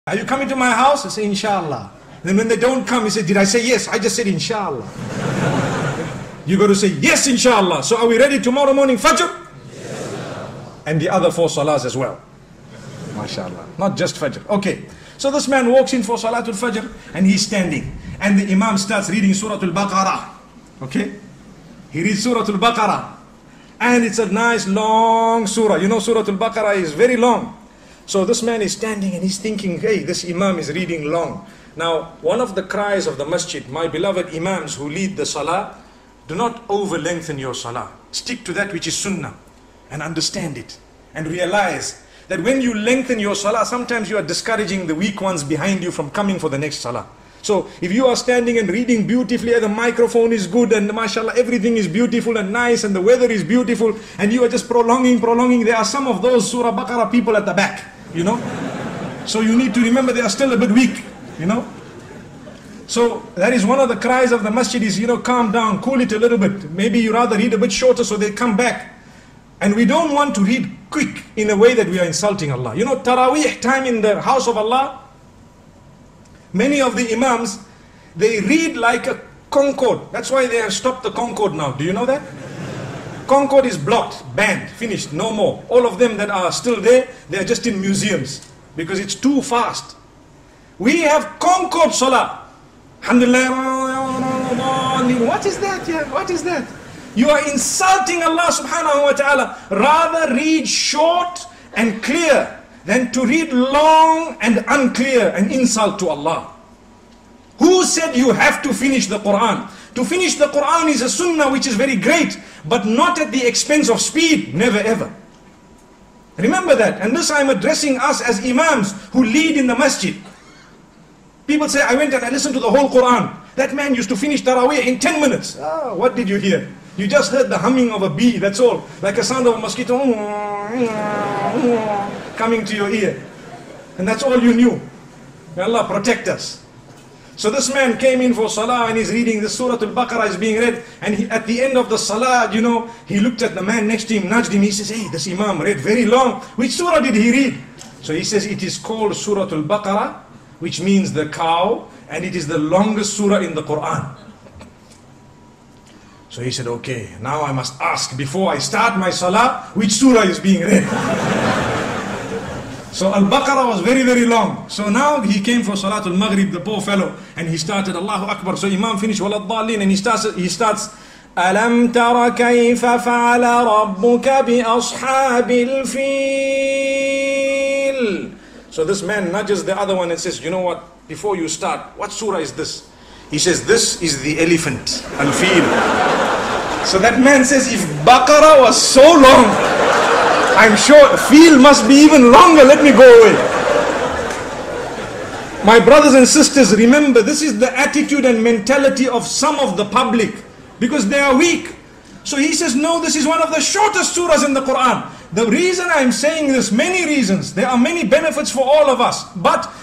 Are you coming to my house? I say, Inshallah. Then when they don't come, he said, did I say yes? I just said Inshallah. You got to say, yes, Inshallah. So are we ready tomorrow morning, Fajr? Yes. And the other 4 salahs as well. MashaAllah. Not just Fajr. Okay. So this man walks in for Salatul Fajr and he's standing. And the Imam starts reading Surah Al-Baqarah. Okay? He reads Surah Al-Baqarah. And it's a nice long surah. You know Surah Al-Baqarah is very long. So this man is standing and he's thinking, hey, this Imam is reading long. Now, one of the cries of the masjid, my beloved Imams who lead the salah, do not over-lengthen your salah. Stick to that which is sunnah and understand it. And realize that when you lengthen your salah, sometimes you are discouraging the weak ones behind you from coming for the next salah. So if you are standing and reading beautifully, the microphone is good and mashallah everything is beautiful and nice and the weather is beautiful and you are just prolonging, there are some of those Surah Baqarah people at the back, you know. So you need to remember they are still a bit weak, you know. So that is one of the cries of the masjid is, you know, calm down, cool it a little bit. Maybe you rather read a bit shorter so they come back. And we don't want to read quick in a way that we are insulting Allah. You know, Taraweeh time in the house of Allah, many of the Imams, they read like a Concorde. That's why they have stopped the Concorde now. Do you know that? Concorde is blocked, banned, finished, no more. All of them that are still there, they are just in museums because it's too fast. We have Concorde Salah. Alhamdulillah. What is that? Yeah, what is that? You are insulting Allah subhanahu wa ta'ala. Rather read short and clear than to read long and unclear, an insult to Allah. Who said you have to finish the Quran? To finish the Quran is a sunnah which is very great, but not at the expense of speed, never ever. Remember that. And this I am addressing us as Imams who lead in the masjid. People say, I went and I listened to the whole Quran. That man used to finish Taraweeh in 10 minutes. Ah, what did you hear? You just heard the humming of a bee, that's all. Like a sound of a mosquito coming to your ear. And that's all you knew. May Allah protect us. So this man came in for salah and he's reading the Surah Al-Baqarah is being read. And at the end of the salah, you know, he looked at the man next to him, nudged him. He says, hey, this Imam read very long. Which surah did he read? So he says, it is called Surah Al-Baqarah, which means the cow. And it is the longest surah in the Quran. So he said, okay, now I must ask before I start my salah, which surah is being read? So Al-Baqarah was very, very long. So now he came for Salatul Maghrib, the poor fellow, and he started Allahu Akbar. So Imam finished Waladhalin and he starts Alam tara kayfa fa'ala rabbuka bi ashabil fil. So this man nudges the other one and says, you know what, before you start, what surah is this? He says, this is the elephant, Al-Fil. So that man says, if Baqarah was so long, I'm sure Fil must be even longer, let me go away. My brothers and sisters, remember, this is the attitude and mentality of some of the public, because they are weak. So he says, no, this is one of the shortest surahs in the Quran. The reason I'm saying this, many reasons, there are many benefits for all of us, but